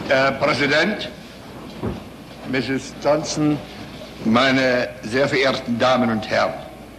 Herr Präsident, Mrs. Johnson, meine sehr verehrten Damen und Herren.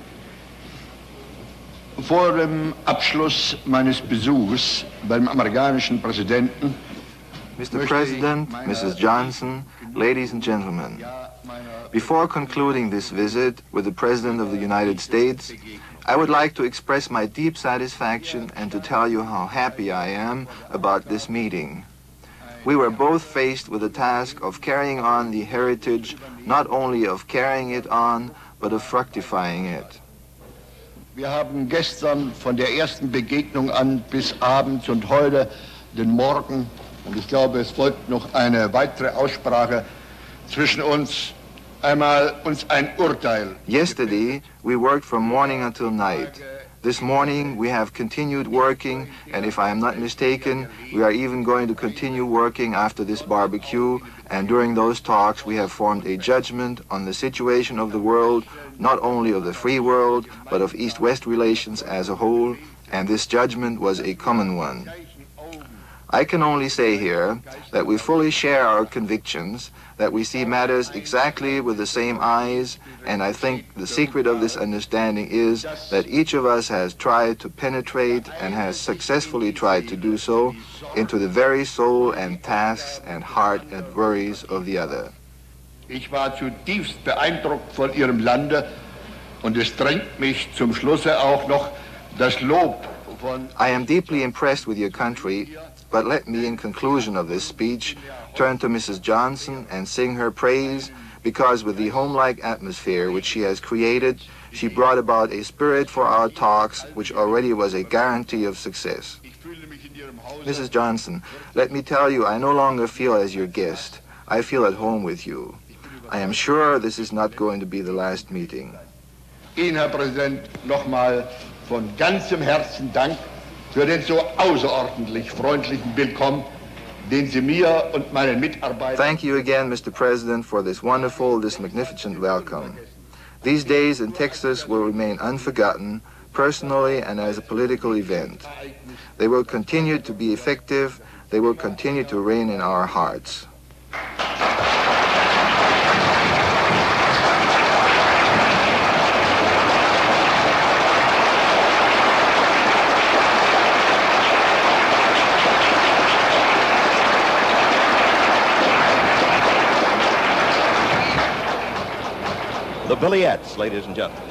Vor dem Abschluss meines Besuchs beim amerikanischen Präsidenten, Mr. President, Mrs. Johnson, ladies and gentlemen, before concluding this visit with the President of the United States, I would like to express my deep satisfaction and to tell you how happy I am about this meeting. We were both faced with the task of carrying on the heritage, not only of carrying it on, but of fructifying it. Wir haben gestern von der ersten Begegnung an bis abends und heute den Morgen, und ich glaube, es folgt noch eine weitere Aussprache zwischen uns, einmal uns ein Urteil. Yesterday, we worked from morning until night. This morning, we have continued working, and if I am not mistaken, we are even going to continue working after this barbecue, and during those talks, we have formed a judgment on the situation of the world, not only of the free world, but of East-West relations as a whole, and this judgment was a common one. I can only say here that we fully share our convictions, that we see matters exactly with the same eyes, and I think the secret of this understanding is that each of us has tried to penetrate and has successfully tried to do so into the very soul and tasks and heart and worries of the other. Ich war zutiefst beeindruckt von Ihrem Lande und es drängt mich zum Schlusse auch noch das Lob von... I am deeply impressed with your country, but let me, in conclusion of this speech, turn to Mrs. Johnson and sing her praise, because with the home-like atmosphere which she has created, she brought about a spirit for our talks which already was a guarantee of success. Mrs. Johnson, let me tell you, I no longer feel as your guest. I feel at home with you. I am sure this is not going to be the last meeting. Ihnen, Herr Präsident, nochmal von ganzem Herzen Dank für den so außerordentlich freundlichen Willkommen, den Sie mir und meinen Mitarbeitern... Thank you again, Mr. President, for this wonderful, this magnificent welcome. These days in Texas will remain unforgotten, personally and as a political event. They will continue to be effective. They will continue to reign in our hearts. The Billyettes, ladies and gentlemen.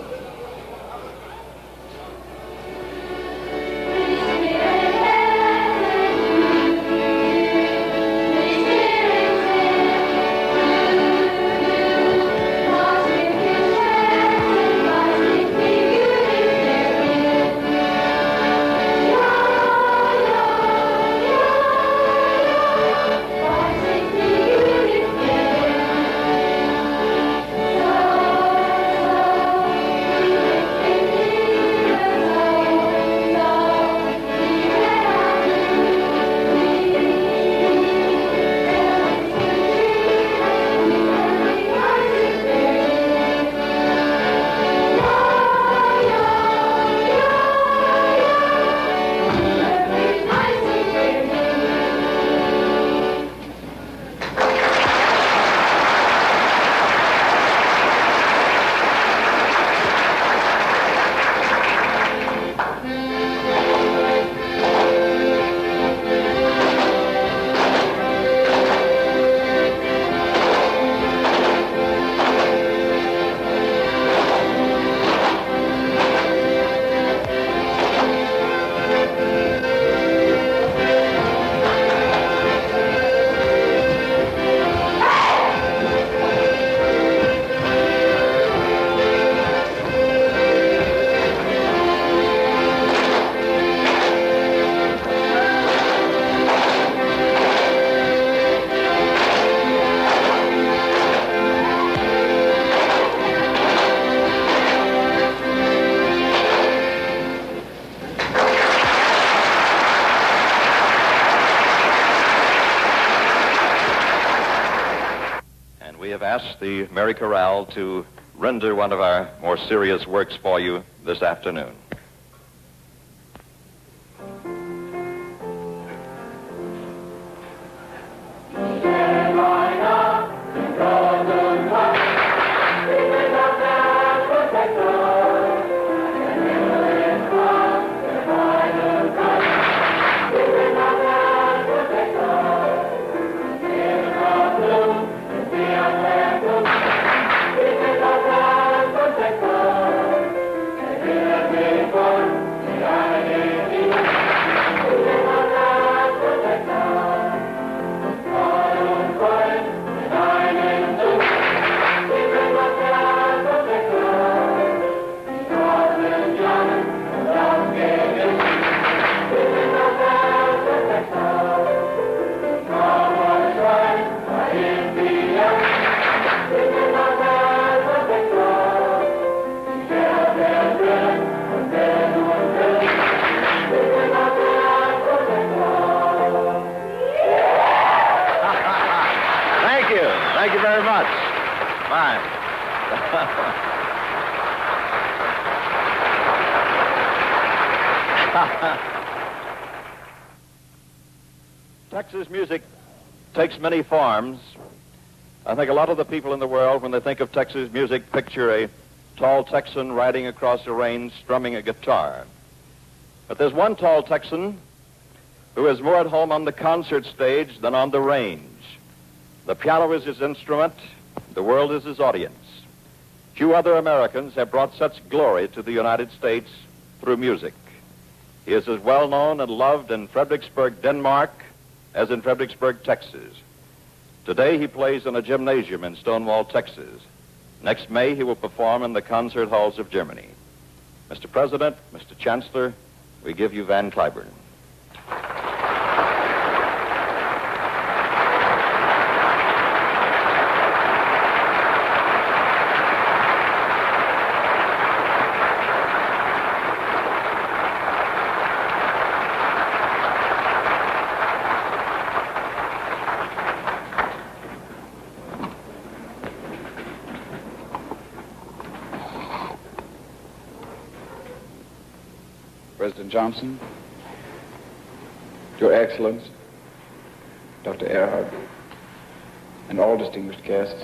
Ask the Merry Chorale to render one of our more serious works for you this afternoon. Fine. Texas music takes many forms. I think a lot of the people in the world, when they think of Texas music, picture a tall Texan riding across the range strumming a guitar. But there's one tall Texan who is more at home on the concert stage than on the range. The piano is his instrument. The world is his audience. Few other Americans have brought such glory to the United States through music. He is as well known and loved in Fredericksburg, Denmark, as in Fredericksburg, Texas. Today he plays in a gymnasium in Stonewall, Texas. Next May he will perform in the concert halls of Germany. Mr. President, Mr. Chancellor, we give you Van Cliburn. President Johnson, Your Excellence, Dr. Erhard, and all distinguished guests.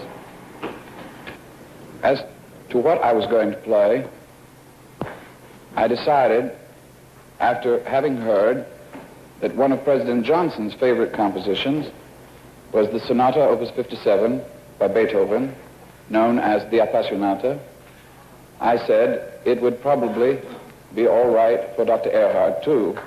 As to what I was going to play, I decided, after having heard that one of President Johnson's favorite compositions was the Sonata Opus 57 by Beethoven, known as the Apassionata, I said it would probably be all right for Dr. Erhard, too.